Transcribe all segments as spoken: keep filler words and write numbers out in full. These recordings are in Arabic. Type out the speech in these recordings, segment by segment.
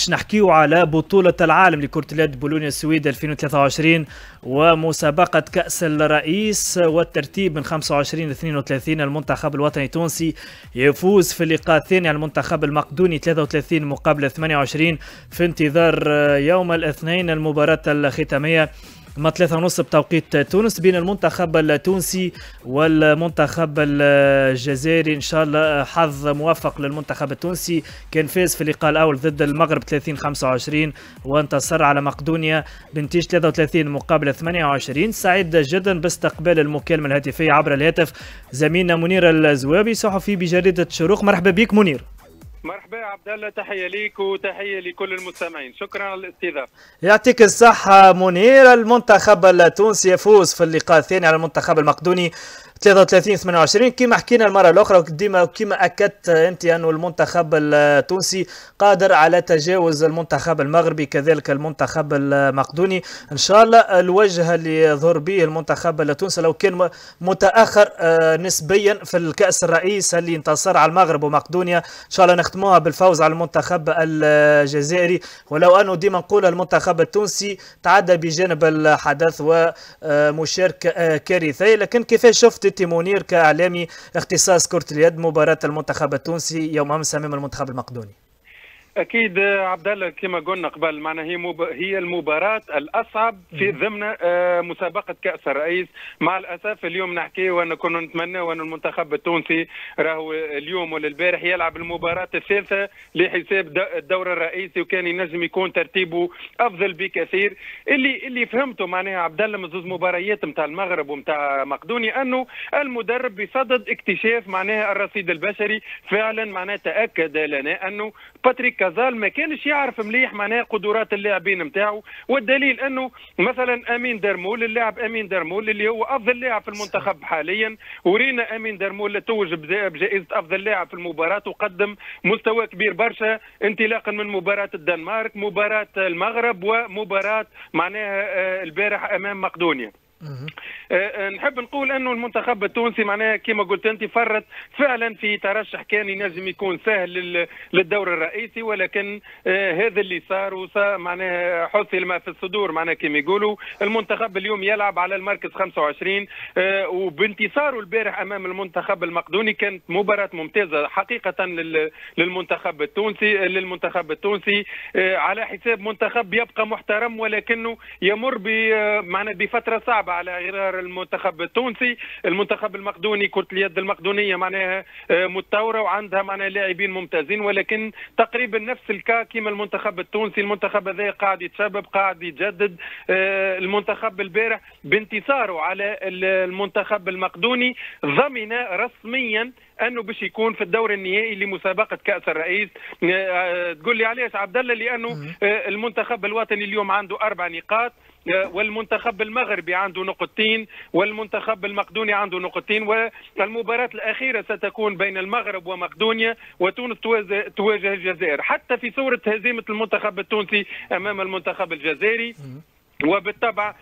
باش نحكيو على بطولة العالم لكرة اليد بولونيا السويد ألفين وثلاثة وعشرين ومسابقة كأس الرئيس والترتيب من خمسة وعشرين ل اثنين وثلاثين. المنتخب الوطني التونسي يفوز في اللقاء الثاني على المنتخب المقدوني ثلاثة وثلاثين مقابل ثمانية وعشرين في انتظار يوم الاثنين المباراة الختامية ما ثلاثة ونص بتوقيت تونس بين المنتخب التونسي والمنتخب الجزائري. ان شاء الله حظ موفق للمنتخب التونسي، كان فاز في اللقاء الاول ضد المغرب ثلاثين خمسة وعشرين وانتصر على مقدونيا بنتيجة ثلاثة وثلاثين مقابل ثمانية وعشرين. سعيد جدا باستقبال المكالمة الهاتفية عبر الهاتف زميلنا منير الزوابي صحفي بجريدة شروق. مرحبا بك منير. مرحبا عبد الله، تحيه ليك وتحيه لكل المستمعين، شكرا على الاستضافه. يعطيك الصحه منير. المنتخب التونسي يفوز في اللقاء الثاني على المنتخب المقدوني ثلاثة وثلاثين ثمانية وعشرين كما حكينا المره الاخرى، وديما كما اكدت انت انه المنتخب التونسي قادر على تجاوز المنتخب المغربي كذلك المنتخب المقدوني. ان شاء الله الوجه اللي يظهر به المنتخب التونسي لو كان متاخر نسبيا في الكاس الرئيس اللي انتصر على المغرب ومقدونيا، ان شاء الله نختموها بالفوز على المنتخب الجزائري. ولو انه ديما نقول المنتخب التونسي تعدى بجانب الحدث ومشاركه كارثيه، لكن كيفاش شفت منير كاعلامي اختصاص كرة اليد مباراة المنتخب التونسي يوم امس امام المنتخب المقدوني؟ اكيد عبد الله كما قلنا قبل، معناها هي مب... هي المباراه الاصعب في ضمن مسابقه كاس الرئيس. مع الاسف اليوم نحكي وانا كنا نتمنى وان المنتخب التونسي راهو اليوم ولا البارح يلعب المباراه الثالثه لحساب الدور الرئيسي، وكان ينجم يكون ترتيبه افضل بكثير. اللي اللي فهمته معناها عبد الله من زوج مباريات نتاع المغرب ونتاع مقدونيا انه المدرب بصدد اكتشاف معناها الرصيد البشري. فعلا معناها تاكد لنا انه باتريك كازال ما كانش يعرف مليح معناها قدرات اللاعبين نتاعو، والدليل انه مثلا امين درمول، اللاعب امين درمول اللي هو افضل لاعب في المنتخب حاليا، ورينا امين درمول توج بجائزه افضل لاعب في المباراه وقدم مستوى كبير برشا انطلاقا من مباراه الدنمارك، مباراه المغرب، ومباراه معناها البارح امام مقدونيا. أه نحب نقول انه المنتخب التونسي معناها كما قلت انت فرط فعلا في ترشح كان ينجم يكون سهل للدور الرئيسي، ولكن أه هذا اللي صار وصار معناها حصل ما في الصدور معناها كما يقولوا. المنتخب اليوم يلعب على المركز خمسة وعشرين أه وبانتصاره البارح امام المنتخب المقدوني كانت مباراه ممتازه حقيقه للمنتخب التونسي للمنتخب التونسي أه على حساب منتخب يبقى محترم، ولكنه يمر بمعنى بفتره صعبه على غرار المنتخب التونسي. المنتخب المقدوني كرة اليد المقدونية معناها متطورة وعندها معناها لاعبين ممتازين، ولكن تقريبا نفس الكا كما المنتخب التونسي. المنتخب هذا قاعد يتشبب قاعد يتجدد. المنتخب البارح بانتصاره على المنتخب المقدوني ضمن رسميا انه باش يكون في الدور النهائي لمسابقه كاس الرئيس. تقول لي علاش عبد الله؟ لانه المنتخب الوطني اليوم عنده اربع نقاط، والمنتخب المغربي عنده نقطتين، والمنتخب المقدوني عنده نقطتين، والمباراة الأخيرة ستكون بين المغرب ومقدونيا، وتونس تواجه الجزائر. حتى في صورة هزيمة المنتخب التونسي أمام المنتخب الجزائري، وبالطبع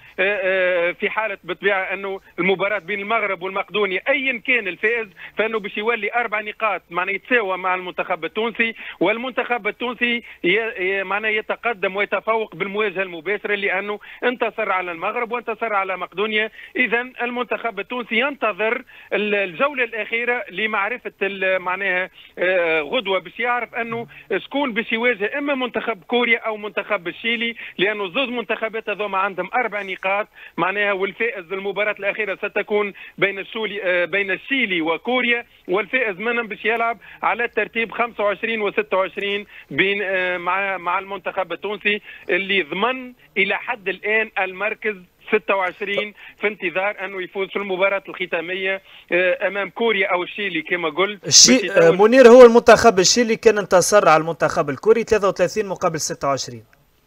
في حاله بالطبيعه انه المباراه بين المغرب والمقدوني ايا كان الفائز فانه باش يولي اربع نقاط معناه يتساوى مع المنتخب التونسي، والمنتخب التونسي معناه يتقدم ويتفوق بالمواجهه المباشره لانه انتصر على المغرب وانتصر على مقدونيا. اذا المنتخب التونسي ينتظر الجوله الاخيره لمعرفه معناها غدوه باش يعرف انه شكون باش يواجه، اما منتخب كوريا او منتخب الشيلي، لانه زوج منتخبات هذوما عندهم اربع نقاط معناها، والفائز المباراه الاخيره ستكون بين الشولي بين الشيلي وكوريا، والفائز منهم باش يلعب على الترتيب خمسة وعشرين و ستة وعشرين بين مع مع المنتخب التونسي اللي ضمن الى حد الان المركز ستة وعشرين في انتظار انه يفوز في المباراه الختاميه امام كوريا او الشيلي كما قلت. الشي... منير، هو المنتخب الشيلي كان انتصر على المنتخب الكوري ثلاثة وثلاثين مقابل ستة وعشرين.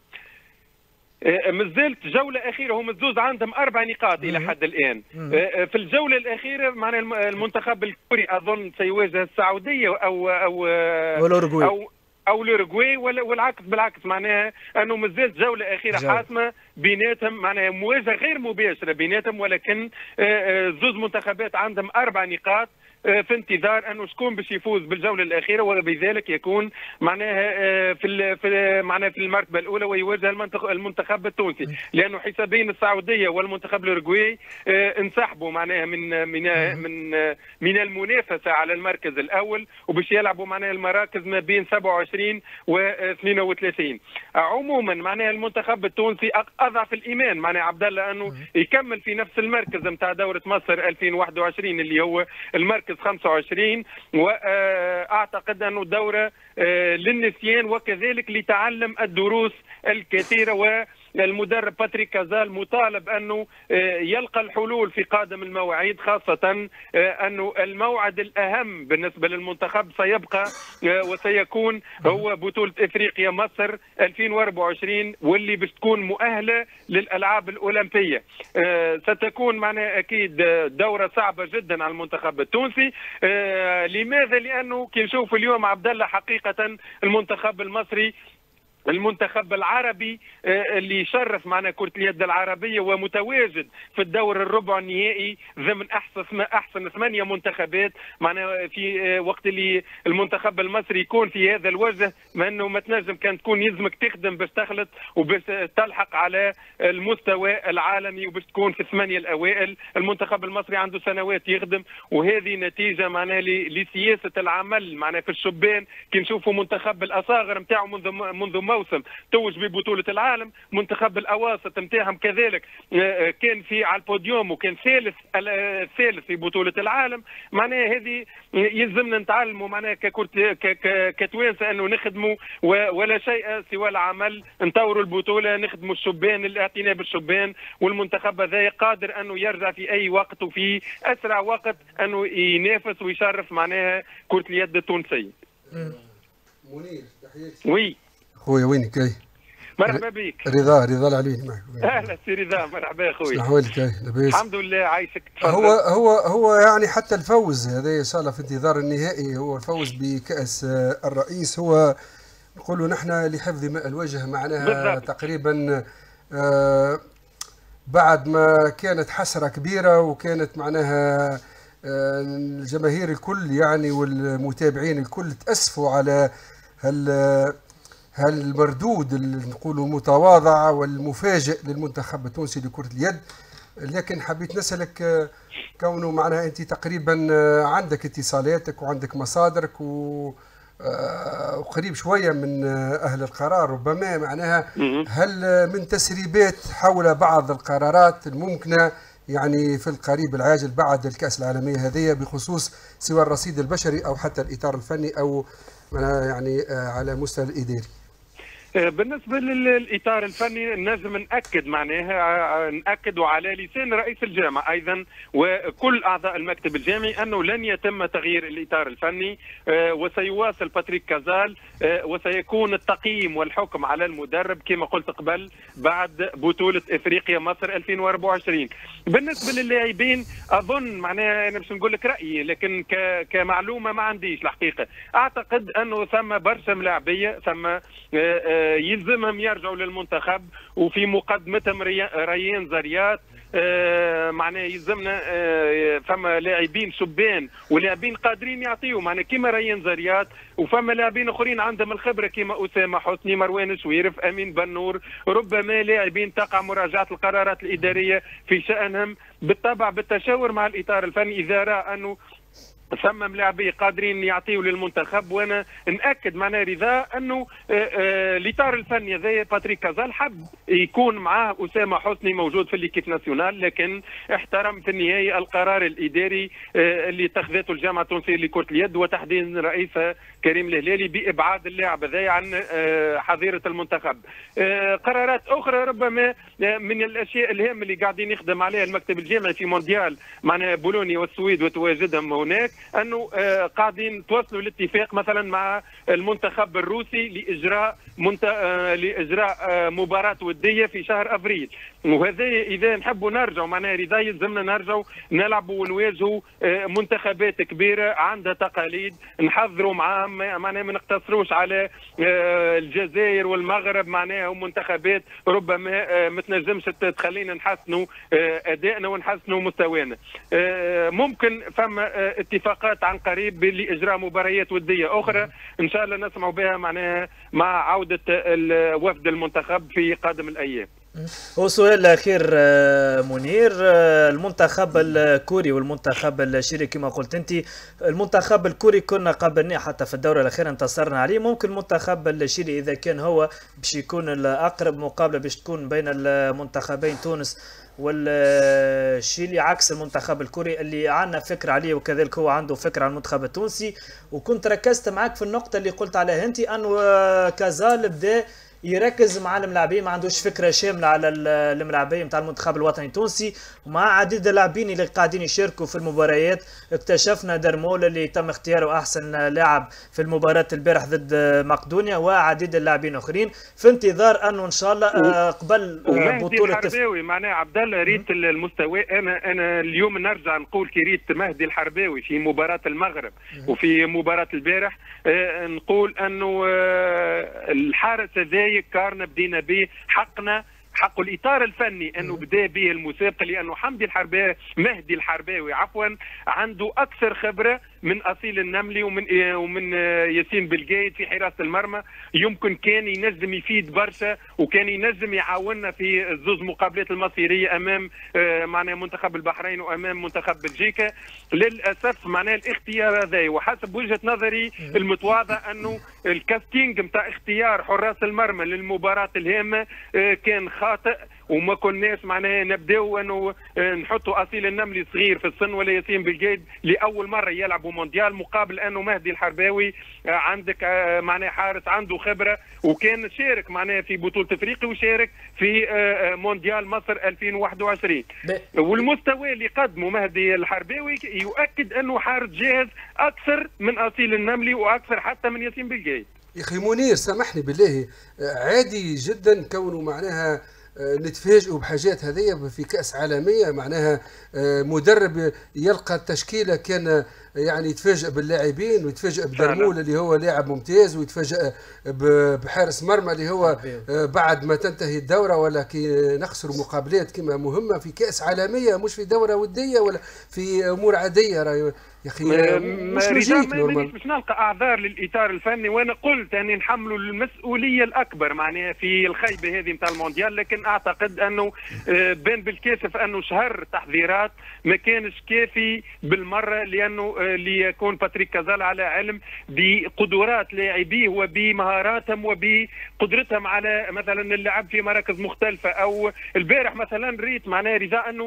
مازالت جولة أخيرة، هم الزوز عندهم أربع نقاط إلى حد الآن. في الجولة الأخيرة معناها المنتخب الكوري أظن سيواجه السعودية أو أو والأوروغواي أو أو الأوروغواي، والعكس بالعكس، معناها أنه مازالت جولة أخيرة جولة. حاسمة بيناتهم، معناها مواجهة غير مباشرة بيناتهم، ولكن زوز منتخبات عندهم أربع نقاط في انتظار انه شكون باش يفوز بالجوله الاخيره، وبذلك يكون معناها في في معناها في المرتبه الاولى ويواجه المنتخب التونسي، لانه حسابين السعوديه والمنتخب الاورجواي انسحبوا معناها من من من من المنافسه على المركز الاول، وباش يلعبوا معناها المراكز ما بين سبعة وعشرين و اثنين وثلاثين. عموما معناها المنتخب التونسي اضعف الايمان معناها عبد الله انه يكمل في نفس المركز نتاع دوره مصر ألفين وواحد وعشرين اللي هو المركز خمسة وعشرين، واعتقد انه الدوره للنسيان وكذلك لتعلم الدروس الكثيره، و المدرب باتريك كازال مطالب انه يلقى الحلول في قادم المواعيد، خاصه انه الموعد الاهم بالنسبه للمنتخب سيبقى وسيكون هو بطوله افريقيا مصر ألفين وأربعة وعشرين، واللي باش تكون مؤهله للالعاب الاولمبيه. ستكون معنا اكيد دوره صعبه جدا على المنتخب التونسي. لماذا؟ لانه كي نشوف اليوم عبد الله حقيقه المنتخب المصري، المنتخب العربي اللي يشرف معنا كرة اليد العربية ومتواجد في الدور الربع النهائي ضمن احسن احسن ثمانية منتخبات معنا في وقت اللي المنتخب المصري يكون في هذا الوجه، ما انه ما تنجم كان تكون يلزمك تخدم باش تخلط وباش تلحق على المستوى العالمي وباش تكون في الثمانية الاوائل. المنتخب المصري عنده سنوات يخدم، وهذه نتيجة معناها لسياسة العمل معنا في الشبان. كي نشوفوا منتخب الاصاغر نتاعو منذ منذ موسم توج ببطولة العالم، منتخب الأواسط نتاعهم كذلك كان في على البوديوم وكان ثالث الثالث في بطولة العالم. معناها هذه يلزمنا نتعلموا معناها كتوانسة أنه نخدموا ولا شيء سوى العمل، نطوروا البطولة، نخدموا الشبان، الاعتناء بالشبان، والمنتخب هذا قادر أنه يرجع في أي وقت وفي أسرع وقت أنه ينافس ويشرف معناها كرة اليد التونسية. منير تحياتي. وي خويا وينك جاي؟ مرحبا بك. رضا رضا العلوي معك. اهلا سي رضا، مرحبا اخوي. شنو احوالك؟ لاباس؟ الحمد لله عايشك. تفضل. هو هو هو يعني حتى الفوز هذا ان شاء الله في انتظار النهائي، هو الفوز بكأس الرئيس، هو نقولوا نحن لحفظ ماء الوجه معناها بالضبط. تقريبا آه بعد ما كانت حسرة كبيرة وكانت معناها آه الجماهير الكل يعني والمتابعين الكل تأسفوا على هال هالمردود اللي نقولوا المتواضع والمفاجئ للمنتخب التونسي لكرة اليد. لكن حبيت نسألك كونه معناها أنت تقريبا عندك اتصالاتك وعندك مصادرك وقريب شوية من أهل القرار، ربما معناها هل من تسريبات حول بعض القرارات الممكنة يعني في القريب العاجل بعد الكأس العالمية هذه بخصوص سواء الرصيد البشري أو حتى الإطار الفني أو يعني على مستوى الإداري؟ بالنسبة للإطار الفني نجم نأكد معناها نأكد على لسان رئيس الجامعة أيضا وكل أعضاء المكتب الجامعي أنه لن يتم تغيير الإطار الفني، وسيواصل باتريك كازال، وسيكون التقييم والحكم على المدرب كما قلت قبل بعد بطولة إفريقيا مصر ألفين وأربعة وعشرين. بالنسبة للاعبين أظن معناها أنا باش نقول لك رأيي، لكن كمعلومة ما عنديش الحقيقة. أعتقد أنه ثم برشا ملاعبية ثم يلزمهم يرجعوا للمنتخب، وفي مقدمتهم ريان زريات. آه معناه يلزمنا آه فما لاعبين شبان ولاعبين قادرين يعطيوا معناه كيما ريان زريات، وفما لاعبين اخرين عندهم الخبره كيما اسامه حسني، مروان شويرف، امين بنور، ربما لاعبين تقع مراجعه القرارات الاداريه في شانهم بالطبع بالتشاور مع الاطار الفني اذا راى انه ثم ملاعبي قادرين يعطيوا للمنتخب. وانا ناكد معنا رضا انه الاطار الفني هذا باتريك كازال حب يكون معاه اسامه حسني موجود في الليكيب ناسيونال، لكن احترم في النهايه القرار الاداري اللي اتخذته الجامعه التونسيه لكره اليد وتحديدا رئيسها كريم الهلالي بابعاد اللاعب هذا عن حظيره المنتخب. قرارات اخرى ربما من الاشياء الهامه اللي قاعدين يخدم عليها المكتب الجامعي في مونديال معنا بولونيا والسويد وتواجدهم هناك، انه قاعدين توصلوا لاتفاق مثلا مع المنتخب الروسي لاجراء منت... لاجراء مباراه وديه في شهر ابريل. وهذا اذا نحبوا نرجعوا معناها رضا يلزمنا نرجعوا نلعبوا ونواجهوا منتخبات كبيره عندها تقاليد، نحضروا معاهم معناها ما نقتصروش على الجزائر والمغرب معناها منتخبات ربما ما تنجمش تخلينا نحسنوا ادائنا ونحسنوا مستوانا. ممكن فما اتفاق اتفاقات عن قريب لاجراء مباريات وديه اخرى ان شاء الله نسمع بها معناها مع عوده وفد المنتخب في قادم الايام. وسؤال الاخير منير، المنتخب الكوري والمنتخب الشيري كما قلت انت، المنتخب الكوري كنا قابلناه حتى في الدوره الاخيره انتصرنا عليه، ممكن المنتخب الشيري اذا كان هو باش يكون الاقرب مقابله باش تكون بين المنتخبين تونس والشيلي عكس المنتخب الكوري اللي عندنا فكره عليه وكذلك هو عنده فكره عن المنتخب التونسي. وكنت ركزت معك في النقطه اللي قلت عليها انت انه كازال بدا يركز مع الملاعبين، ما عندوش فكره شامله على الملاعبين نتاع المنتخب الوطني التونسي، ومع عديد اللاعبين اللي قاعدين يشاركوا في المباريات. اكتشفنا درمول اللي تم اختياره احسن لاعب في المباراه البارح ضد مقدونيا وعديد اللاعبين اخرين، في انتظار انه ان شاء الله قبل بطوله الحرباوي. معناها عبد الله ريت المستوى، انا انا اليوم نرجع نقول كي ريت مهدي الحرباوي في مباراه المغرب وفي مباراه البارح، آه نقول انه آه الحارس هذا كارنا بدينا به حقنا حق الاطار الفني انه بدا به المسابقه، لانه حمدي الحرباوي مهدي الحرباوي عفوا عنده اكثر خبره من اصيل النملي ومن ومن ياسين بلقايد في حراسه المرمى. يمكن كان ينجم يفيد برشا وكان ينجم يعاوننا في الزوز مقابلات المصيريه امام معناها منتخب البحرين وامام منتخب بلجيكا. للاسف معناها الاختيار هذا وحسب وجهه نظري المتواضعه انه الكاستينج نتاع اختيار حراس المرمى للمباراه الهامه كان خاطئ، وما كناش معناها نبداو انه نحطوا اصيل النملي صغير في السن ولا ياسين بلقايد لاول مره يلعبوا مونديال، مقابل انه مهدي الحرباوي عندك معناها حارس عنده خبره وكان شارك معناها في بطوله افريقيا وشارك في مونديال مصر ألفين وواحد وعشرين. والمستوى اللي قدمه مهدي الحرباوي يؤكد انه حارس جاهز اكثر من اصيل النملي واكثر حتى من ياسين بلقايد. يا اخي منير سامحني بالله، عادي جدا كونه معناها نتفاجئوا بحاجات هذيا في كأس عالمية، معناها مدرب يلقى التشكيلة كان يعني يتفاجئ باللاعبين ويتفاجئ بدرمول اللي هو لاعب ممتاز ويتفاجئ بحارس مرمى اللي هو بعد ما تنتهي الدورة ولا كي نخسر مقابلات كما مهمة في كأس عالمية مش في دورة ودية ولا في أمور عادية. راهي يا اخي مش لوجيك نورمال. مش نلقى اعذار للاطار الفني، وانا قلت اني نحملوا المسؤوليه الاكبر معناها في الخيبه هذه نتاع المونديال، لكن اعتقد انه بين بالكاسف انه شهر تحضيرات ما كانش كافي بالمره، لانه ليكون باتريك كازال على علم بقدرات لاعبيه وبمهاراتهم وبقدرتهم على مثلا اللعب في مراكز مختلفه. او البارح مثلا ريت معناها رجاء انه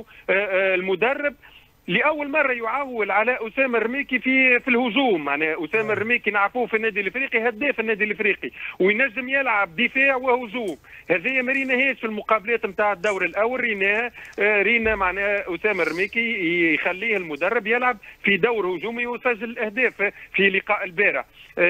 المدرب لاول مره يعول على اسامه الرميكي في في الهجوم. معناها اسامه الرميكي نعرفوه في النادي الافريقي هداف النادي الافريقي وينجم يلعب دفاع وهجوم، هذه ما ريناهاش في المقابلات نتاع الدور الاول. ريناها رينا معناها اسامه الرميكي يخليه المدرب يلعب في دور هجومي ويسجل اهداف في لقاء البارح.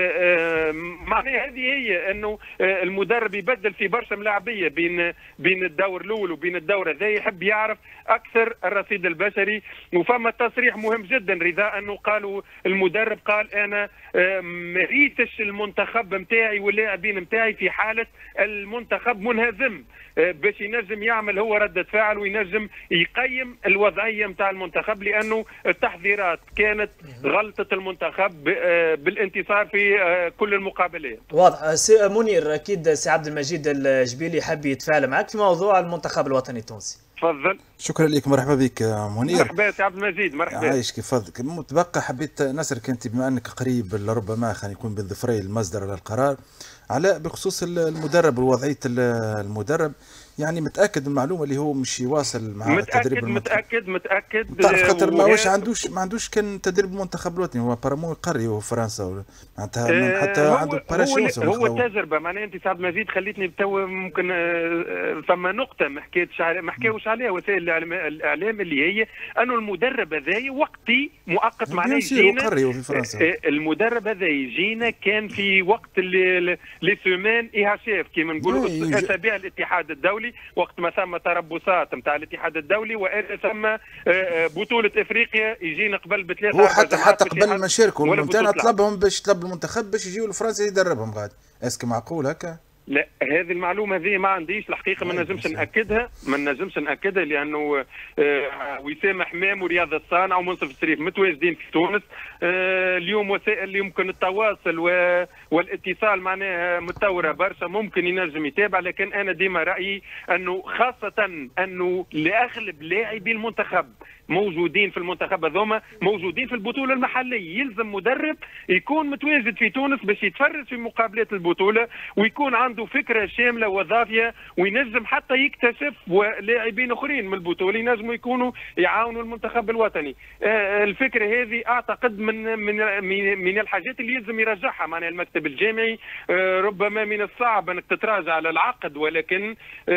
معناها هذه هي انه المدرب يبدل في برشا ملاعبيه بين بين الدور الاول وبين الدور هذا، يحب يعرف اكثر الرصيد البشري. وفما تصريح مهم جدا رضا انه قالوا المدرب قال انا ما ريتش المنتخب نتاعي واللاعبين نتاعي في حاله المنتخب منهزم باش ينجم يعمل هو ردة فعل وينجم يقيم الوضعيه نتاع المنتخب، لانه التحضيرات كانت غلطه المنتخب بالانتصار في كل المقابلات. واضح. سي منير اكيد سي عبد المجيد الجبيلي حب يتفاعل معك في موضوع المنتخب الوطني التونسي. تفضل. شكرا لك، مرحبا بك منير. مرحبا سي عبد المجيد. مرحبا. عايش كيف فضلك. متبقى حبيت نسألك انت بما انك قريب لربما خلينا يكون بين ظفري المصدر على القرار على بخصوص المدرب ووضعيه المدرب، يعني متاكد من المعلومه اللي هو مش يواصل مع متأكد التدريب المنتخب؟ متاكد متاكد تعرف خاطر ما واش عندوش ما عندوش كان تدريب المنتخب الوطني، هو بارامون قري هو فرنسا معناتها حتى هو عنده باراشوت. هو, هو تجربه. معناها انت سعد مجيد خليتني تو ممكن فما نقطه ما حكيتش عليها ما حكاوش عليها وسائل الاعلام اللي هي انه المدرب هذا وقتي مؤقت. معناه يجينا في فرنسا المدرب هذا يجينا كان في وقت لي سومان ايهاشيف كيما نقولوا اسابيع الاتحاد الدولي، وقت ما ثم تربصات نتاع الاتحاد الدولي والا ثم بطوله افريقيا يجينا قبل بثلاث هو حتى حتى قبل ما شاركوا المونتانا طلبهم باش طلب المنتخب باش يجيو لفرنسا يدربهم غادي. اسكو معقول هكا؟ لا هذه المعلومه هذه ما عنديش الحقيقه، ما نجمش ناكدها، ما نجمش ناكدها لانه آه وسام حمام ورياض الصانع ومنصف الشريف متواجدين في تونس. آه اليوم وسائل اللي يمكن التواصل والاتصال معناها متطوره برشا، ممكن ينجم يتابع، لكن انا ديما رايي انه خاصه انه لاغلب لاعبي المنتخب موجودين في المنتخب هذوما موجودين في البطوله المحليه، يلزم مدرب يكون متواجد في تونس باش يتفرج في مقابلات البطوله ويكون عنده فكره شامله وضافيه، وينجم حتى يكتشف لاعبين اخرين من البطوله ينجموا يكونوا يعاونوا المنتخب الوطني. الفكره هذه اعتقد من من من الحاجات اللي يلزم يرجعها معناها المكتب الجامعي. ربما من الصعب انك تتراجع على العقد، ولكن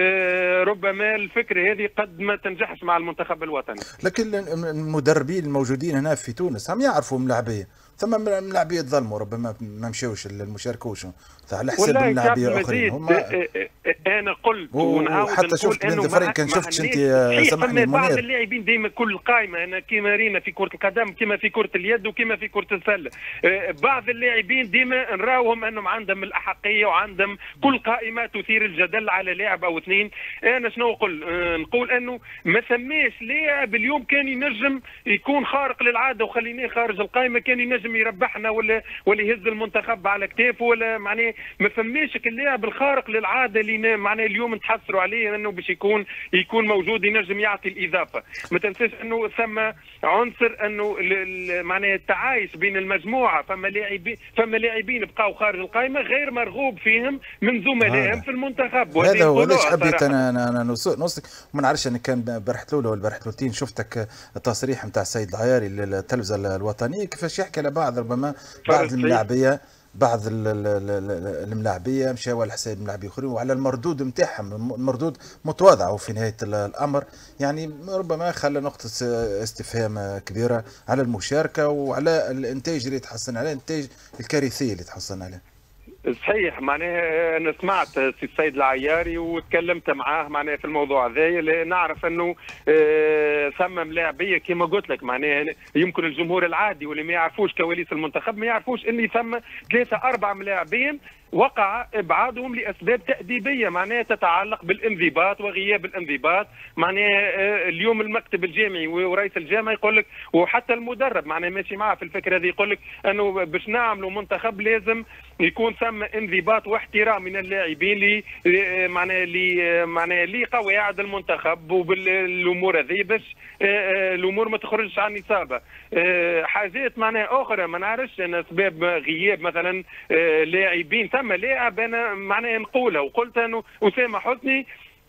ربما الفكره هذه قد ما تنجحش مع المنتخب الوطني. لكن المدربين الموجودين هنا في تونس هم يعرفوا ملاعبيه، ثم ملاعبيه ظلموا ربما ما مشاوش المشاركوش على حساب ملاعبيه اخرين. هم انا قلت ونعاود حتى شفت بين ظفرين كان شفتش انت سامحني منير، بعض اللاعبين ديما كل قائمه انا كيما رينا في كره القدم كيما في كره اليد وكيما في كره السله، بعض اللاعبين ديما نراوهم انهم عندهم الاحقيه وعندهم كل قائمه تثير الجدل على لاعب او اثنين. انا شنو نقول؟ نقول انه ما ثماش لاعب اليوم كان ينجم يكون خارق للعاده وخليناه خارج القائمه، كان ينجم يربحنا ولا ولا يهز المنتخب على كتافه، ولا معناه ما فماش اللاعب الخارق للعاده اللي معناه اليوم نتحسروا عليه انه باش يكون يكون موجود ينجم يعطي الاضافه. ما تنساش انه ثم عنصر انه معناه التعايش بين المجموعه، فما لاعبين فما لاعبين بقاو خارج القائمه غير مرغوب فيهم من زملائهم في المنتخب. هذا هو ليش حبيت انا انا, أنا نوصلك وما نعرفش انا كان البارح الاولى والبارح الاثنين شفتك التصريح نتاع السيد العياري للتلفزه الوطنيه كيفاش يحكي على بعض ربما بعض الملاعبيه بعض الملاعبيه مشاو على حساب ملاعبيه اخرين وعلى المردود نتاعهم، المردود متواضع وفي نهايه الامر يعني ربما خلى نقطه استفهام كبيره على المشاركه وعلى الانتاج اللي تحصل عليه، الانتاج الكارثي اللي تحصل عليه. صحيح، معناها انا سمعت سي السيد العياري وتكلمت معاه معناها في الموضوع هذا، نعرف انه ثم ملاعبيه كما قلت لك معناها يمكن الجمهور العادي واللي ما يعرفوش كواليس المنتخب ما يعرفوش ان ثم ثلاثه اربع ملاعبين وقع ابعادهم لاسباب تاديبيه معناها تتعلق بالانضباط وغياب الانضباط. معناها اليوم المكتب الجامعي ورئيس الجامعه يقول لك وحتى المدرب معناها ماشي معاه في الفكره هذه، يقول لك انه باش نعملوا منتخب لازم يكون ثم انضباط واحترام من اللاعبين اللي معناها اللي معناها اللي قواعد المنتخب وبالامور هذه باش الامور ما تخرجش عن نصابها. حاجات معناها اخرى ما نعرفش انا اسباب غياب مثلا لاعبين، ثم لاعب انا معناها نقولها وقلت انه اسامه حسني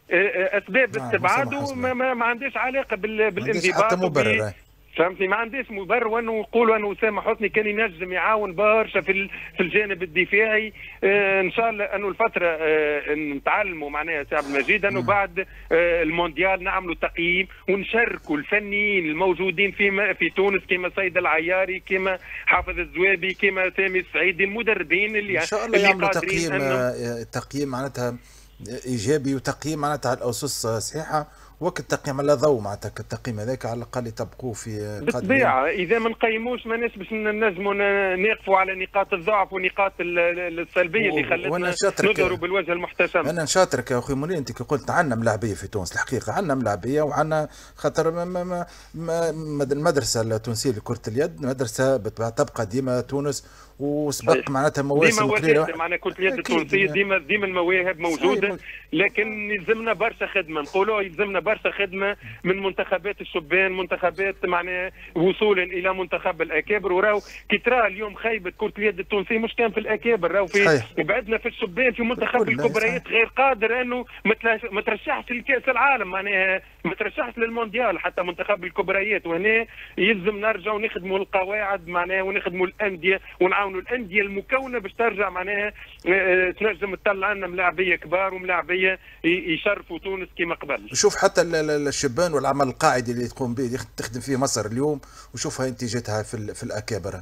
اسباب استبعاده ما, ما, ما عندهاش علاقه بالانضباط حتى مبرر، فهمتني، ما عنديش مبرر وانه نقولوا انه اسامه حسني كان ينجم يعاون برشا في في الجانب الدفاعي. آه ان شاء الله انه الفتره آه نتعلموا معناها سي عبد المجيد انه بعد آه المونديال نعملوا تقييم ونشاركوا الفنيين الموجودين في في تونس كما سيد العياري كما حافظ الزوابي كما سامي السعيدي، المدربين اللي ان شاء الله يعملوا تقييم آه تقييم معناتها ايجابي وتقييم معناتها على الاسس صحيحه، وقت التقييم على ضوء معناتها التقييم هذاك على الاقل يطبقوه في بالطبيعه. اذا ما نقيموش ما باش نجموا نقفوا على نقاط الضعف ونقاط السلبيه اللي خلتنا نظهروا بالوجه المحتشم. انا نشاطرك يا اخوي منير، انت كي قلت عندنا ملاعبيه في تونس، الحقيقه عندنا ملاعبيه وعندنا خاطر ما ما ما المدرسه التونسيه لكره اليد مدرسه تبقى ديما تونس وسبق معناتها مواسم قليله معناها كره اليد التونسيه ديما ديما المواهب موجوده، لكن يلزمنا برشا خدمه نقولوا يلزمنا برشا خدمه من منتخبات الشبان، منتخبات معناها وصولا الى منتخب الاكابر. وراو كي ترى اليوم خيبه كره اليد التونسيه مش كان في الاكابر، راو في بعدنا في الشبان في منتخب الكبريات غير قادر انه ما ترشحش لكاس العالم، معناها ما ترشحش للمونديال حتى منتخب الكبريات. وهنا يلزم نرجعوا نخدموا القواعد معناها ونخدموا الانديه ونعاونوا الانديه المكونه باش ترجع معناها تنجم تطلع لنا ملاعبيه كبار وملاعبيه يشرفوا تونس كما قبل. شوف حتى الشبان والعمل القاعدي اللي تقوم به تخدم فيه مصر اليوم وشوفها انتاجاتها في في الاكابر.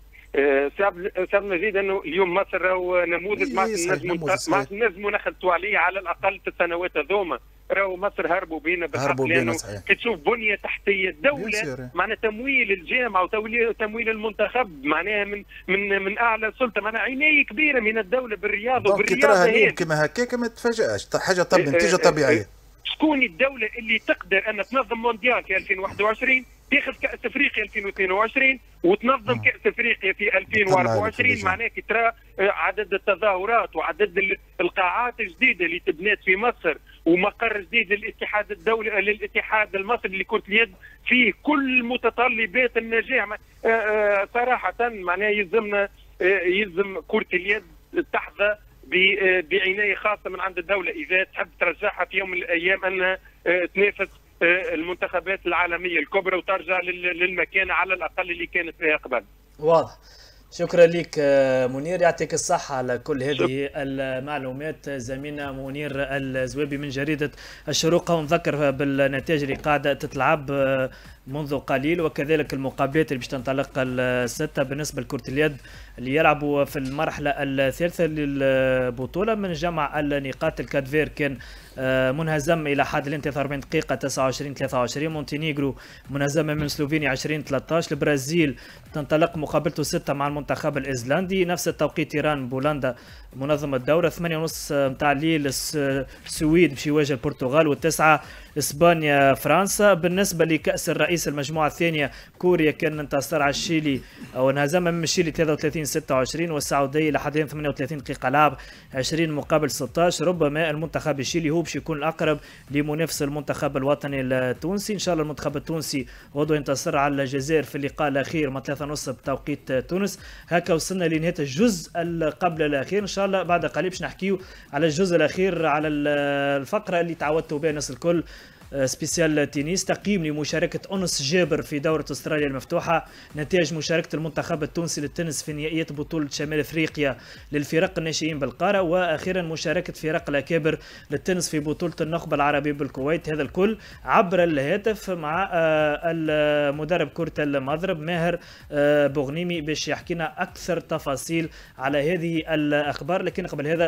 سي عبد المجيد انه اليوم مصر هو نموذج ما نجموا ما نجموا نخلطوا عليه على الاقل في السنوات هذوما، راهو مصر هربوا بينا بالحق، هربوا لانه بينا صحيح. كي تشوف بنيه تحتيه الدوله معناها تمويل الجامعه وتمويل المنتخب معناها من من من اعلى سلطه، معناها عنايه كبيره من الدوله بالرياضه وبالرياضه هي كما هكاك ما تفاجئش، حاجه طب نتيجه طبيعيه. شكون الدوله اللي تقدر ان تنظم مونديال في ألفين وواحد وعشرين، تاخذ كاس افريقيا ألفين واثنين وعشرين وتنظم كاس افريقيا في ألفين وأربعة وعشرين، معناها كي ترى عدد التظاهرات وعدد القاعات الجديده اللي تبنات في مصر ومقر جديد للاتحاد الدولي للاتحاد المصري لكره اليد فيه كل متطلبات النجاح. صراحه معناها يلزمنا يلزم كره اليد تحظى بعنايه خاصه من عند الدوله اذا تحب ترجعها في يوم من الايام انها تنافس المنتخبات العالميه الكبرى وترجع للمكانه على الاقل اللي كانت فيها قبل. واضح. شكرا لك منير، يعطيك الصحة على كل هذه المعلومات زميلنا منير الزويبي من جريدة الشروق. ونذكر بالنتائج اللي قاعدة تتلعب منذ قليل وكذلك المقابلات اللي باش تنطلق الستة بالنسبة لكرة اليد اللي يلعبوا في المرحلة الثالثة للبطولة. من جمع النقاط الكادفير كان منهزم الى حد الانتهاء أربعين دقيقة تسعة وعشرين ثلاثة وعشرين، مونتينيغرو منهزمة من سلوفينيا عشرين ثلاثة عشر، البرازيل تنطلق مقابلته ستة مع المنتخب الايسلندي، نفس التوقيت ايران بولندا منظم الدورة، ثمانية ونص متاع الليل السويد باش يواجه البرتغال، والتسعة اسبانيا فرنسا. بالنسبة لكأس الرئيس المجموعة الثانية كوريا كان انتصر على الشيلي او انهزم من الشيلي ثلاثة وثلاثين ستة وعشرين، والسعودية لحد ثمانية وثلاثين دقيقة لعب عشرين مقابل ستة عشر. ربما المنتخب الشيلي هو باش يكون الاقرب لمنافس المنتخب الوطني التونسي. ان شاء الله المنتخب التونسي غدوه ينتصر على الجزائر في اللقاء الاخير ما ثلاثة ونص بتوقيت تونس. هكا وصلنا لنهايه الجزء قبل الاخير، ان شاء الله بعد قليل باش نحكيو على الجزء الاخير على الفقره اللي تعودتوا بها الناس الكل، سبيسيال تنس، تقييم لمشاركة أنس جابر في دورة أستراليا المفتوحة، نتائج مشاركة المنتخب التونسي للتنس في نهائيات بطولة شمال أفريقيا للفرق الناشئين بالقارة، وأخيرا مشاركة فرق الأكابر للتنس في بطولة النخبة العربية بالكويت. هذا الكل عبر الهاتف مع المدرب كرة المضرب ماهر بوغنيمي باش يحكينا أكثر تفاصيل على هذه الأخبار. لكن قبل هذا